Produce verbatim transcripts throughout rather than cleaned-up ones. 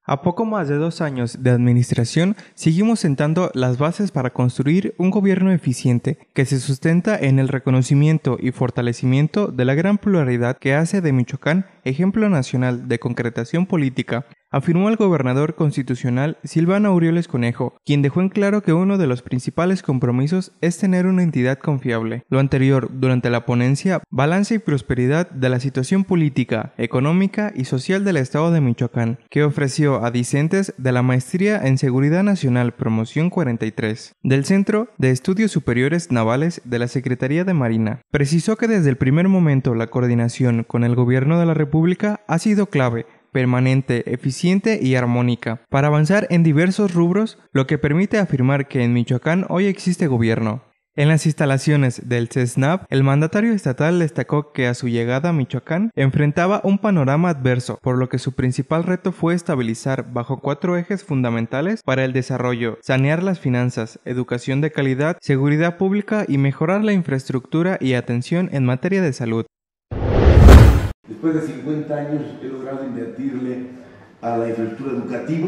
A poco más de dos años de administración, seguimos sentando las bases para construir un gobierno eficiente que se sustenta en el reconocimiento y fortalecimiento de la gran pluralidad que hace de Michoacán ejemplo nacional de concretación política, afirmó el gobernador constitucional Silvano Aureoles Conejo, quien dejó en claro que uno de los principales compromisos es tener una entidad confiable. Lo anterior, durante la ponencia Balance y Prosperidad de la Situación Política, Económica y Social del Estado de Michoacán, que ofreció a discentes de la Maestría en Seguridad Nacional Promoción cuarenta y tres, del Centro de Estudios Superiores Navales de la Secretaría de Marina. Precisó que desde el primer momento la coordinación con el gobierno de la República ha sido clave, permanente, eficiente y armónica, para avanzar en diversos rubros, lo que permite afirmar que en Michoacán hoy existe gobierno. En las instalaciones del CESNAP, el mandatario estatal destacó que a su llegada a Michoacán enfrentaba un panorama adverso, por lo que su principal reto fue estabilizar bajo cuatro ejes fundamentales para el desarrollo: sanear las finanzas, educación de calidad, seguridad pública y mejorar la infraestructura y atención en materia de salud. Después de cincuenta años he logrado invertirle a la infraestructura educativa.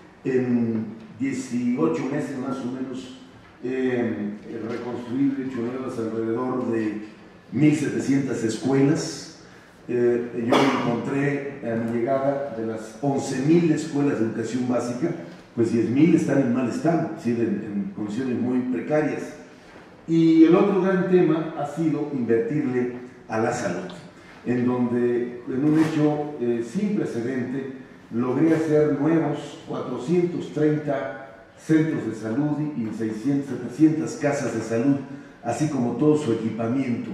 En dieciocho meses más o menos he reconstruido y hecho nuevas alrededor de mil setecientas escuelas. Eh, yo me encontré a mi llegada de las once mil escuelas de educación básica, pues diez mil están en mal estado, es decir, en, en condiciones muy precarias. Y el otro gran tema ha sido invertirle a la salud, en donde, en un hecho eh, sin precedente, logré hacer nuevos cuatrocientos treinta centros de salud y seiscientas, setecientas casas de salud, así como todo su equipamiento.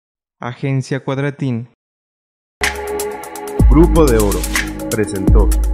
Agencia Cuadratín. Grupo de Oro presentó